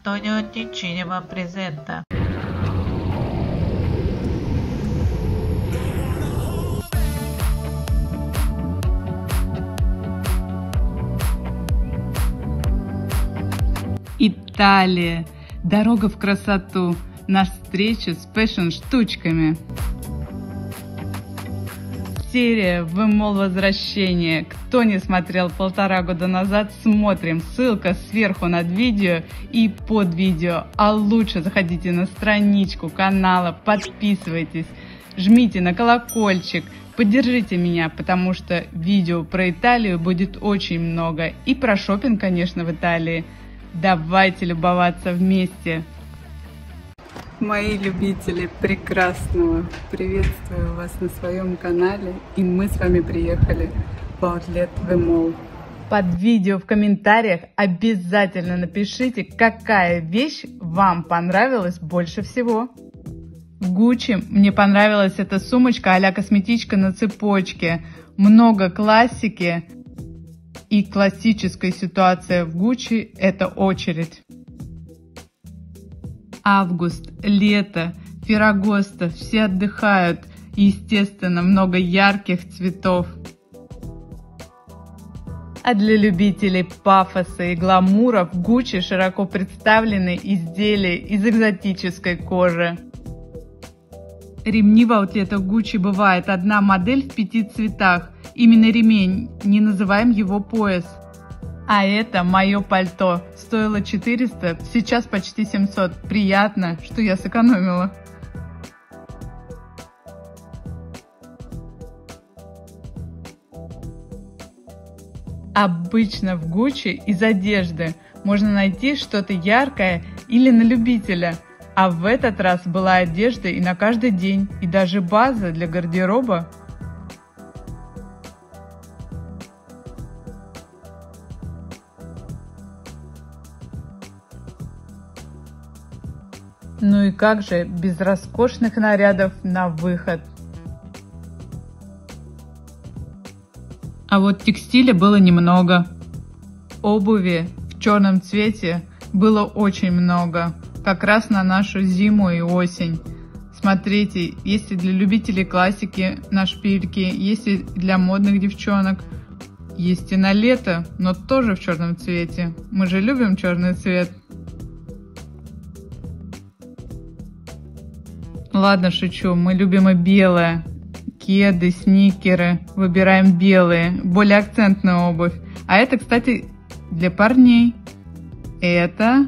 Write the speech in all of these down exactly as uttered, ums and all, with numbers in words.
Antonio di Cinema presenta. Италия. Дорога в красоту. На встречу с фэшн-штучками. Серия «Вымол возвращение». Кто не смотрел полтора года назад, смотрим. Ссылка сверху над видео и под видео. А лучше заходите на страничку канала, подписывайтесь, жмите на колокольчик. Поддержите меня, потому что видео про Италию будет очень много. И про шопинг, конечно, в Италии. Давайте любоваться вместе. Мои любители прекрасного, приветствую вас на своем канале, и мы с вами приехали в Outlet Vemol. Под видео в комментариях обязательно напишите, какая вещь вам понравилась больше всего. В Gucci мне понравилась эта сумочка а-ля косметичка на цепочке, много классики, и классическая ситуация в Gucci – это очередь. Август, лето, Феррагоста, все отдыхают, естественно, много ярких цветов. А для любителей пафоса и гламура в Gucci широко представлены изделия из экзотической кожи. Ремни в аутлетах Gucci бывает одна модель в пяти цветах, именно ремень, не называем его пояс. А это мое пальто. Стоило четыреста, сейчас почти семьсот. Приятно, что я сэкономила. Обычно в Gucci из одежды можно найти что-то яркое или на любителя. А в этот раз была одежда и на каждый день, и даже база для гардероба. Ну и как же без роскошных нарядов на выход? А вот текстиля было немного. Обуви в черном цвете было очень много. Как раз на нашу зиму и осень. Смотрите, есть и для любителей классики на шпильке, есть и для модных девчонок. Есть и на лето, но тоже в черном цвете. Мы же любим черный цвет. Ладно, шучу, мы любим и белое. Кеды, сникеры, выбираем белые, более акцентную обувь. А это, кстати, для парней. Это,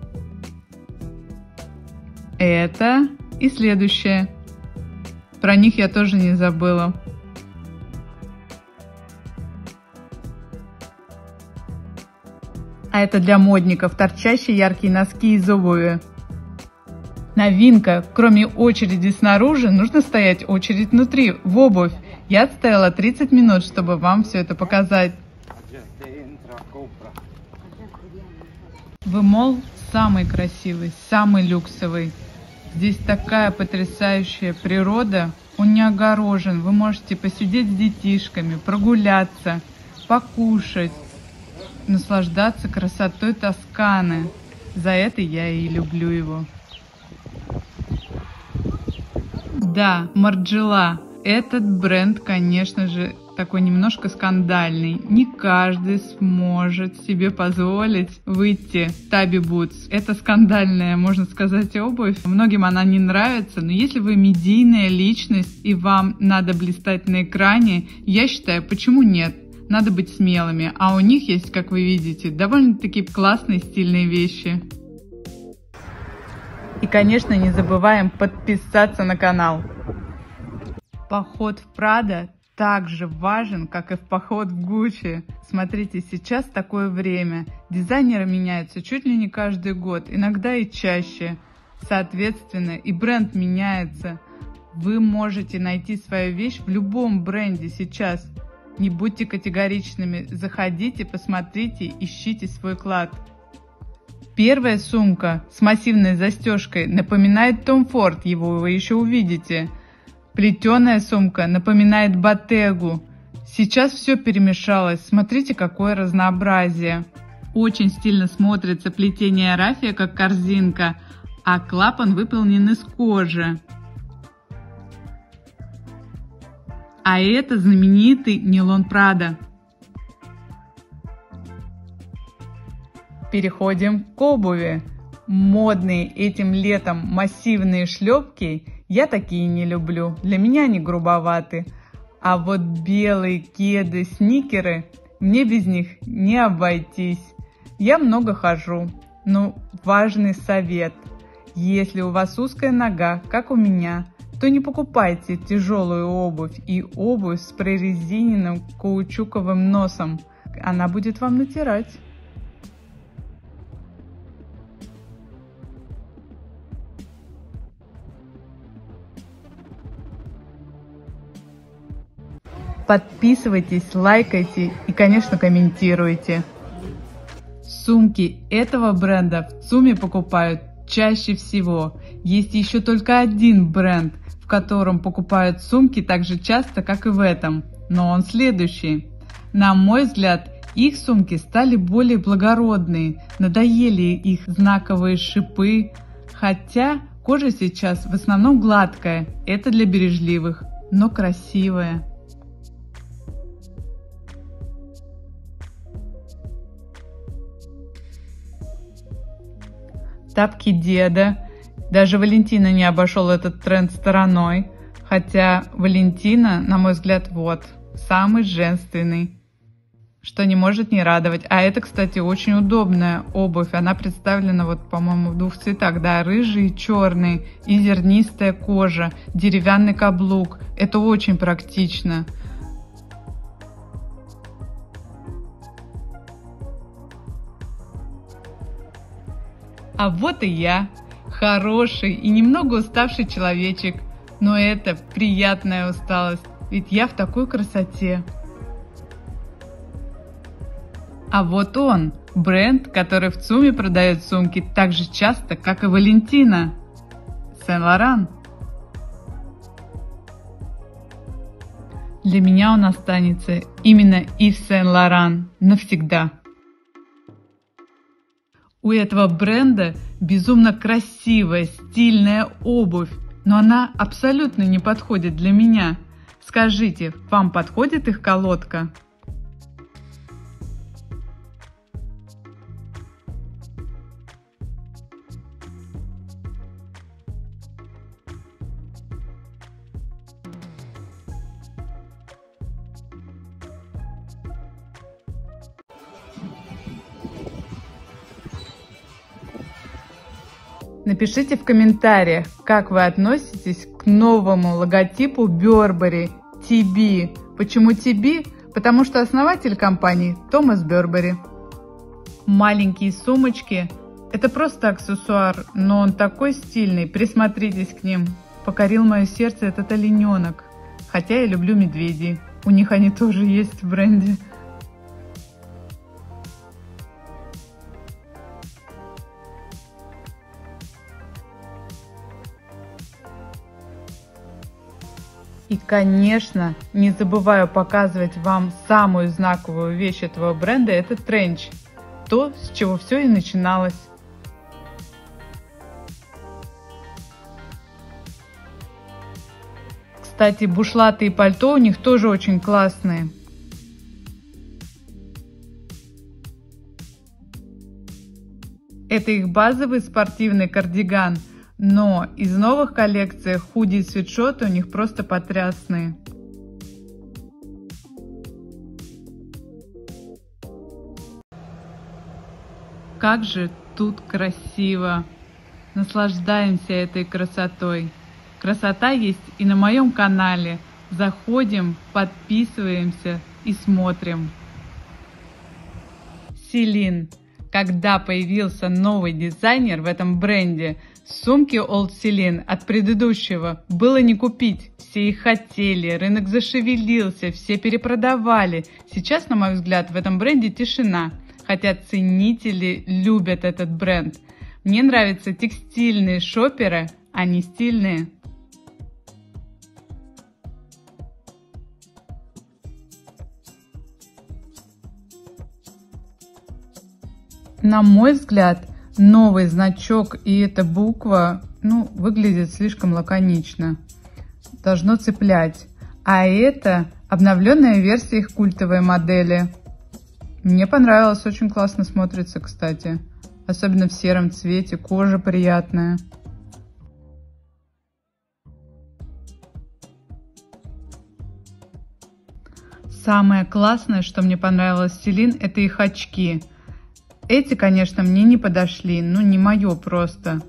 это и следующее. Про них я тоже не забыла. А это для модников, торчащие яркие носки из обуви. Новинка, кроме очереди снаружи, нужно стоять очередь внутри, в обувь. Я отстояла тридцать минут, чтобы вам все это показать. Vemol самый красивый, самый люксовый. Здесь такая потрясающая природа, он не огорожен. Вы можете посидеть с детишками, прогуляться, покушать, наслаждаться красотой Тосканы. За это я и люблю его. Да, Margiela. Этот бренд, конечно же, такой немножко скандальный. Не каждый сможет себе позволить выйти в Tabi Boots. Это скандальная, можно сказать, обувь. Многим она не нравится, но если вы медийная личность и вам надо блистать на экране, я считаю, почему нет? Надо быть смелыми. А у них есть, как вы видите, довольно-таки классные стильные вещи. И, конечно, не забываем подписаться на канал. Поход в Prada так же важен, как и в поход в Gucci. Смотрите, сейчас такое время. Дизайнеры меняются чуть ли не каждый год, иногда и чаще. Соответственно, и бренд меняется. Вы можете найти свою вещь в любом бренде сейчас. Не будьте категоричными. Заходите, посмотрите, ищите свой клад. Первая сумка с массивной застежкой напоминает Tom Ford, его вы еще увидите. Плетеная сумка напоминает Bottega. Сейчас все перемешалось, смотрите, какое разнообразие. Очень стильно смотрится плетение рафия, как корзинка, а клапан выполнен из кожи. А это знаменитый нейлон Прада. Переходим к обуви. Модные этим летом массивные шлепки я такие не люблю. Для меня они грубоваты. А вот белые кеды, сникеры, мне без них не обойтись. Я много хожу. Но важный совет. Если у вас узкая нога, как у меня, то не покупайте тяжелую обувь и обувь с прорезиненным каучуковым носом. Она будет вам натирать. Подписывайтесь, лайкайте и, конечно, комментируйте. Сумки этого бренда в ЦУМе покупают чаще всего. Есть еще только один бренд, в котором покупают сумки так же часто, как и в этом, но он следующий. На мой взгляд, их сумки стали более благородные, надоели их знаковые шипы, хотя кожа сейчас в основном гладкая, это для бережливых, но красивая. Тапки деда. Даже Валентино не обошел этот тренд стороной. Хотя Валентино, на мой взгляд, вот, самый женственный. Что не может не радовать. А это, кстати, очень удобная обувь. Она представлена, вот, по-моему, в двух цветах. Да, рыжий и черный. И зернистая кожа. Деревянный каблук. Это очень практично. А вот и я, хороший и немного уставший человечек, но это приятная усталость, ведь я в такой красоте. А вот он, бренд, который в ЦУМе продает сумки так же часто, как и Валентино. Сен-Лоран. Для меня он останется именно Ив Сен-Лоран навсегда. У этого бренда безумно красивая, стильная обувь, но она абсолютно не подходит для меня. Скажите, вам подходит их колодка? Напишите в комментариях, как вы относитесь к новому логотипу Burberry ти би. Почему ти би? Потому что основатель компании Томас Burberry. Маленькие сумочки – это просто аксессуар, но он такой стильный, присмотритесь к ним. Покорил мое сердце этот олененок. Хотя я люблю медведей, у них они тоже есть в бренде. И, конечно, не забываю показывать вам самую знаковую вещь этого бренда – это тренч. То, с чего все и начиналось. Кстати, бушлаты и пальто у них тоже очень классные. Это их базовый спортивный кардиган. Но из новых коллекций худи и свитшоты у них просто потрясные. Как же тут красиво! Наслаждаемся этой красотой. Красота есть и на моем канале. Заходим, подписываемся и смотрим. Celine. Когда появился новый дизайнер в этом бренде, сумки Old Celine от предыдущего было не купить. Все их хотели, рынок зашевелился, все перепродавали. Сейчас, на мой взгляд, в этом бренде тишина, хотя ценители любят этот бренд. Мне нравятся текстильные шоперы, а не стильные. На мой взгляд, новый значок и эта буква, ну, выглядит слишком лаконично. Должно цеплять. А это обновленная версия их культовой модели. Мне понравилось, очень классно смотрится, кстати. Особенно в сером цвете, кожа приятная. Самое классное, что мне понравилось в Celine, это их очки. Эти, конечно, мне не подошли, ну не мое просто.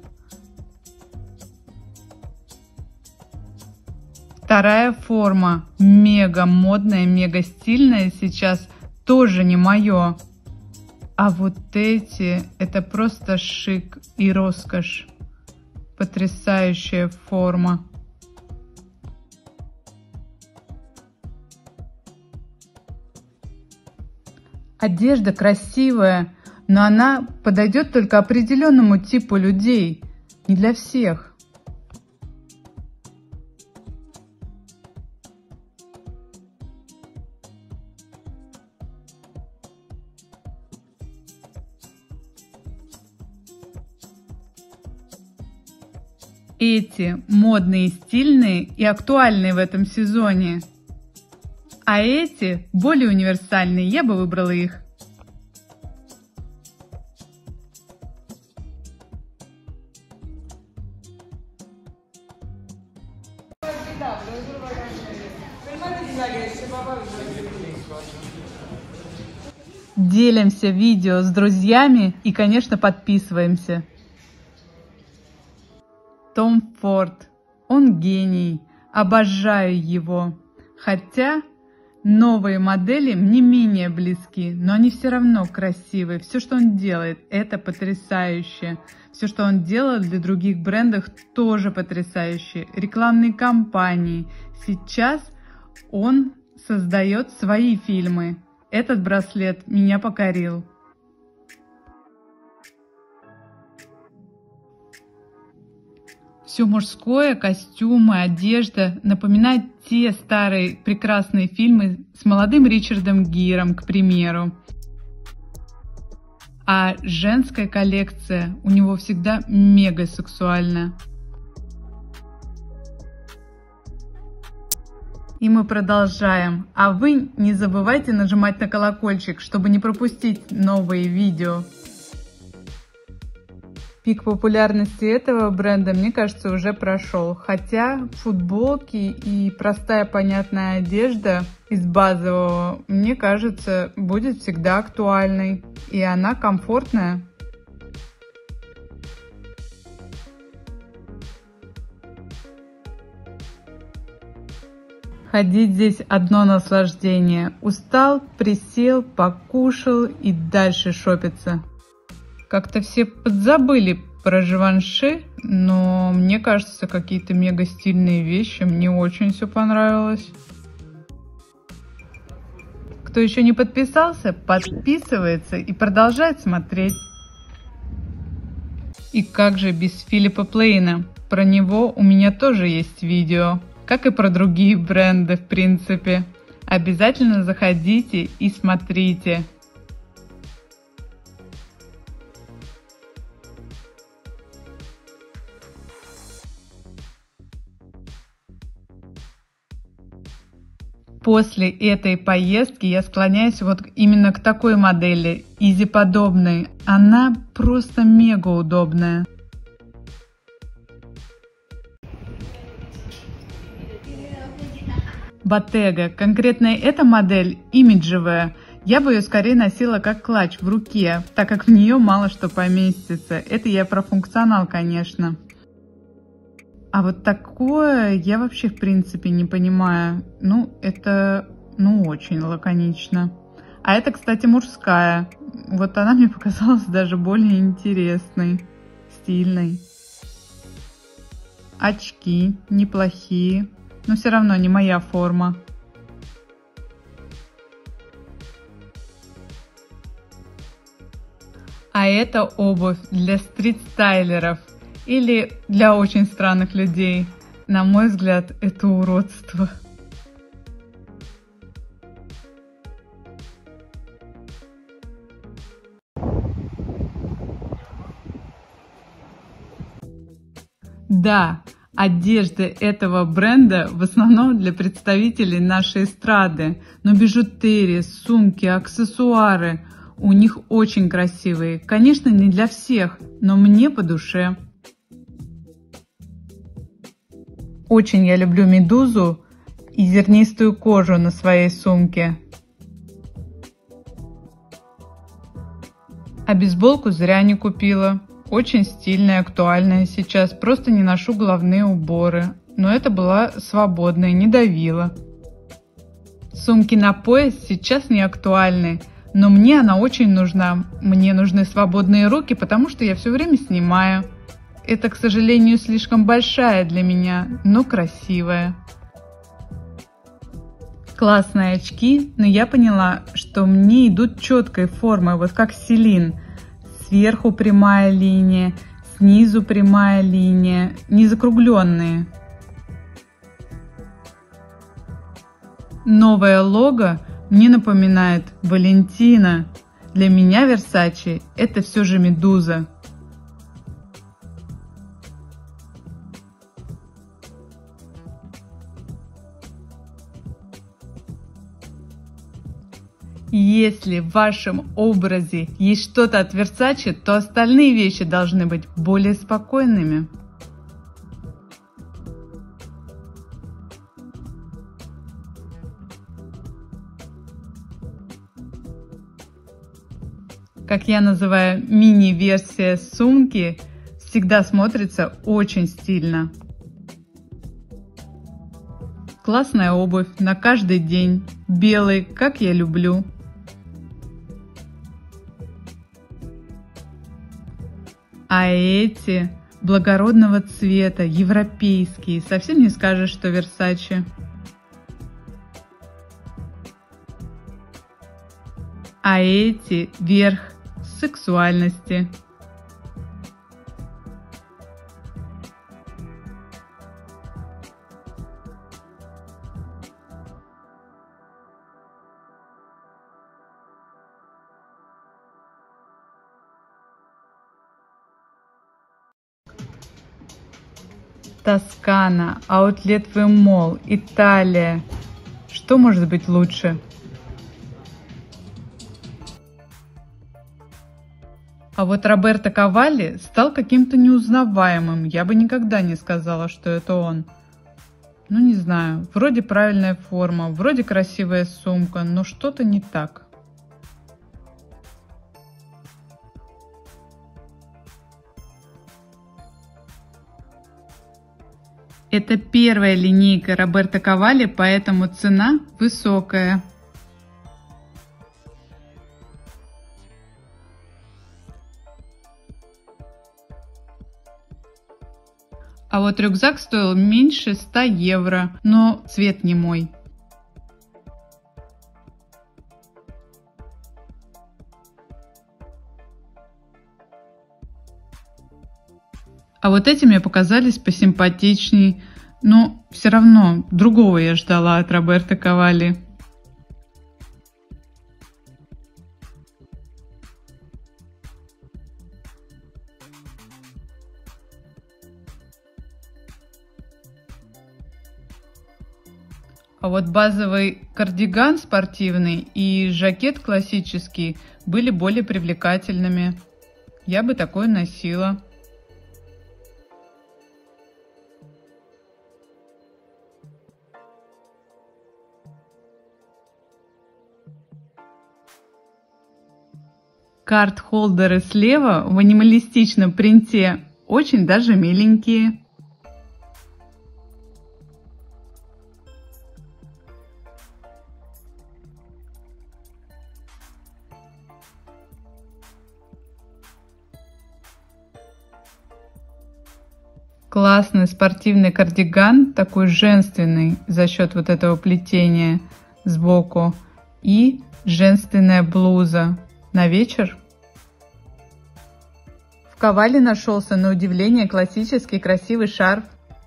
Вторая форма, мега модная, мега стильная сейчас, тоже не мое. А вот эти, это просто шик и роскошь. Потрясающая форма. Одежда красивая, но она подойдет только определенному типу людей, не для всех. Эти модные, стильные и актуальные в этом сезоне. А эти более универсальные, я бы выбрала их. Делимся видео с друзьями и, конечно, подписываемся. Том Форд, он гений, обожаю его. Хотя новые модели мне менее близки, но они все равно красивые. Все, что он делает, это потрясающе. Все, что он делает для других брендов, тоже потрясающе. Рекламные кампании. Сейчас он создает свои фильмы. Этот браслет меня покорил. Все мужское, костюмы, одежда напоминает те старые прекрасные фильмы с молодым Ричардом Гиром, к примеру. А женская коллекция у него всегда мега сексуальная. И мы продолжаем. А вы не забывайте нажимать на колокольчик, чтобы не пропустить новые видео. Пик популярности этого бренда, мне кажется, уже прошел. Хотя футболки и простая понятная одежда из базового, мне кажется, будет всегда актуальной. И она комфортная. Ходить здесь одно наслаждение. Устал, присел, покушал и дальше шопиться. Как-то все подзабыли про Живанши, но мне кажется, какие-то мега стильные вещи. Мне очень все понравилось. Кто еще не подписался, подписывается и продолжает смотреть. И как же без Филиппа Плейна? Про него у меня тоже есть видео, как и про другие бренды, в принципе. Обязательно заходите и смотрите. После этой поездки я склоняюсь вот именно к такой модели, изи-подобной. Она просто мега удобная. Bottega. Конкретно эта модель имиджевая. Я бы ее скорее носила как клатч в руке, так как в нее мало что поместится. Это я про функционал, конечно. А вот такое я вообще в принципе не понимаю. Ну, это, ну, очень лаконично. А это, кстати, мужская. Вот она мне показалась даже более интересной, стильной. Очки неплохие, но все равно не моя форма. А это обувь для стрит-стайлеров. Или для очень странных людей. На мой взгляд, это уродство. Да, одежда этого бренда в основном для представителей нашей эстрады, но бижутерия, сумки, аксессуары у них очень красивые. Конечно, не для всех, но мне по душе. Очень я люблю медузу и зернистую кожу на своей сумке. А бейсболку зря не купила. Очень стильная, актуальная сейчас. Просто не ношу головные уборы. Но это была свободная, не давила. Сумки на пояс сейчас не актуальны. Но мне она очень нужна. Мне нужны свободные руки, потому что я все время снимаю. Это, к сожалению, слишком большая для меня, но красивая. Классные очки, но я поняла, что мне идут четкой формы, вот как Селин. Сверху прямая линия, снизу прямая линия, не закругленные. Новое лого мне напоминает Валентина. Для меня Versace это все же медуза. Если в вашем образе есть что-то от Versace, то остальные вещи должны быть более спокойными. Как я называю, мини-версия сумки всегда смотрится очень стильно. Классная обувь на каждый день, белый, как я люблю. А эти благородного цвета, европейские, совсем не скажешь, что Versace. А эти верх сексуальности. Тоскана, Outlet Mall, Италия. Что может быть лучше? А вот Роберто Кавалли стал каким-то неузнаваемым. Я бы никогда не сказала, что это он. Ну, не знаю. Вроде правильная форма, вроде красивая сумка, но что-то не так. Это первая линейка Роберто Кавалли, поэтому цена высокая. А вот рюкзак стоил меньше ста евро, но цвет не мой. А вот эти мне показались посимпатичней, но все равно другого я ждала от Роберто Кавалли. А вот базовый кардиган спортивный и жакет классический были более привлекательными. Я бы такой носила. Карт-холдеры слева в анималистичном принте очень даже миленькие. Классный спортивный кардиган, такой женственный за счет вот этого плетения сбоку. И женственная блуза на вечер. В Кавалли нашелся на удивление классический красивый шарф.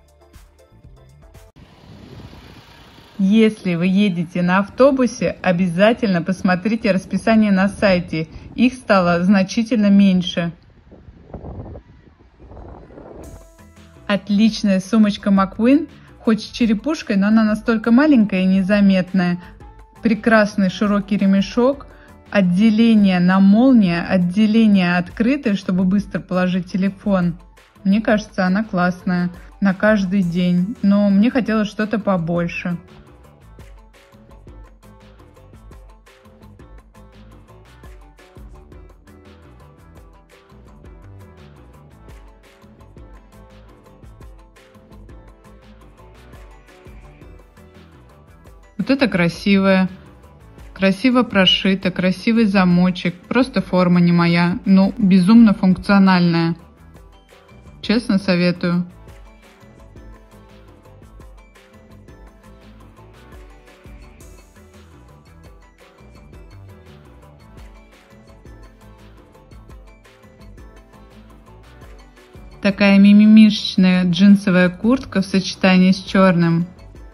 Если вы едете на автобусе, обязательно посмотрите расписание на сайте. Их стало значительно меньше. Отличная сумочка McQueen, хоть с черепушкой, но она настолько маленькая и незаметная. Прекрасный широкий ремешок, отделение на молнии, отделение открытое, чтобы быстро положить телефон. Мне кажется, она классная на каждый день, но мне хотелось что-то побольше. Вот это красивая, красиво прошито, красивый замочек, просто форма не моя, но безумно функциональная. Честно советую. Такая мимимишечная джинсовая куртка в сочетании с черным.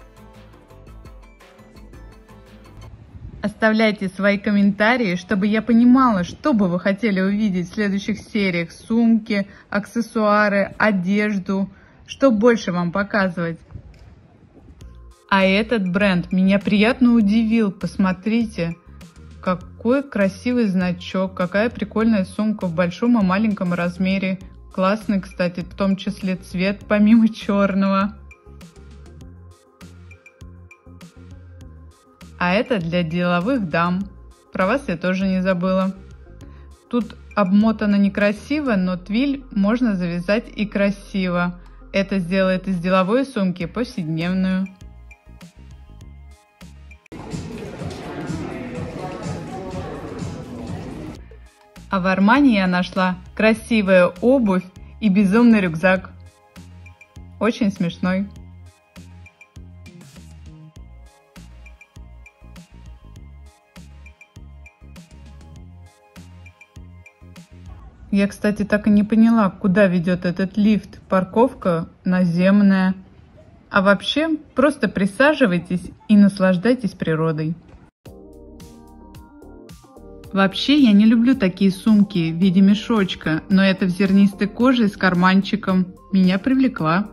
Оставляйте свои комментарии, чтобы я понимала, что бы вы хотели увидеть в следующих сериях. Сумки, аксессуары, одежду. Что больше вам показывать? А этот бренд меня приятно удивил. Посмотрите, какой красивый значок, какая прикольная сумка в большом и маленьком размере. Классный, кстати, в том числе цвет, помимо черного. А это для деловых дам. Про вас я тоже не забыла. Тут обмотано некрасиво, но твиль можно завязать и красиво. Это сделает из деловой сумки повседневную. А в Армани я нашла красивую обувь и безумный рюкзак. Очень смешной. Я, кстати, так и не поняла, куда ведет этот лифт. Парковка наземная. А вообще, просто присаживайтесь и наслаждайтесь природой. Вообще, я не люблю такие сумки в виде мешочка, но эта в зернистой коже с карманчиком меня привлекла.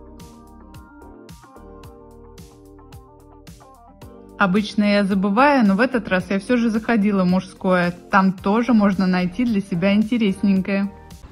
Обычно я забываю, но в этот раз я все же заходила в мужское. Там тоже можно найти для себя интересненькое.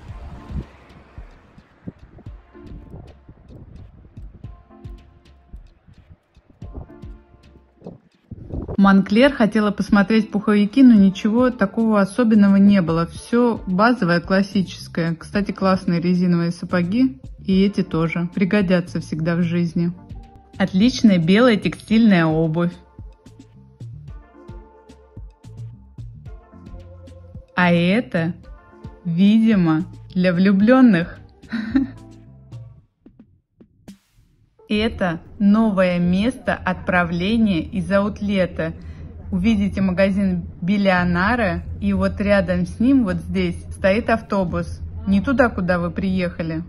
Монклер хотела посмотреть пуховики, но ничего такого особенного не было. Все базовое, классическое. Кстати, классные резиновые сапоги. И эти тоже. Пригодятся всегда в жизни. Отличная белая текстильная обувь. А это, видимо, для влюбленных. Это новое место отправления из аутлета. Увидите магазин Биллионара, и вот рядом с ним, вот здесь, стоит автобус. Не туда, куда вы приехали.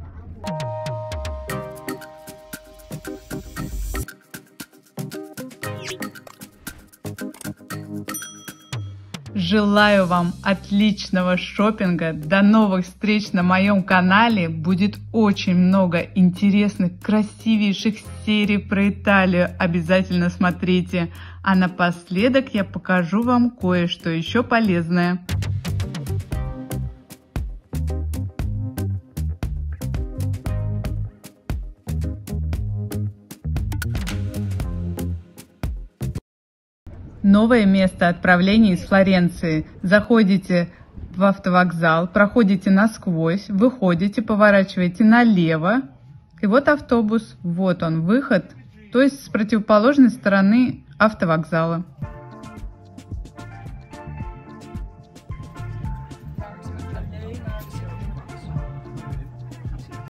Желаю вам отличного шопинга. До новых встреч на моем канале. Будет очень много интересных, красивейших серий про Италию. Обязательно смотрите. А напоследок я покажу вам кое-что еще полезное. Новое место отправления из Флоренции. Заходите в автовокзал, проходите насквозь, выходите, поворачиваете налево. И вот автобус. Вот он, выход. То есть с противоположной стороны автовокзала.